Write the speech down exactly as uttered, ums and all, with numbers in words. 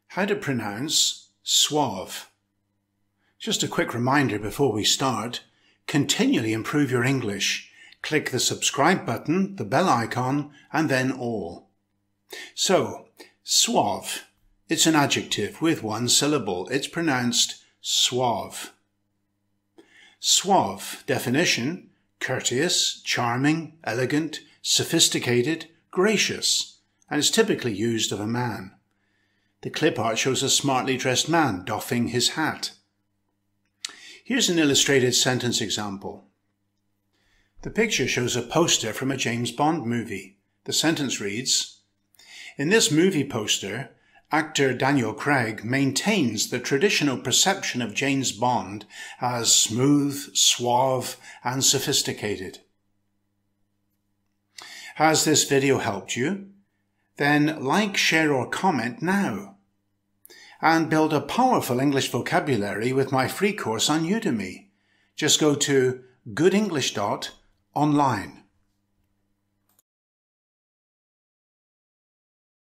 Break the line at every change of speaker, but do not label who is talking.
How to pronounce SWAV. Just a quick reminder before we start, continually improve your English. Click the subscribe button, the bell icon, and then all. So, SWAV. It's an adjective with one syllable. It's pronounced SWAV. SWAV definition: courteous, charming, elegant, sophisticated, gracious, and is typically used of a man. The clip art shows a smartly dressed man doffing his hat. Here's an illustrated sentence example. The picture shows a poster from a James Bond movie. The sentence reads, "In this movie poster, actor Daniel Craig maintains the traditional perception of James Bond as smooth, suave, and sophisticated." Has this video helped you? Then like, share, or comment now. And build a powerful English vocabulary with my free course on Udemy. Just go to good english dot online.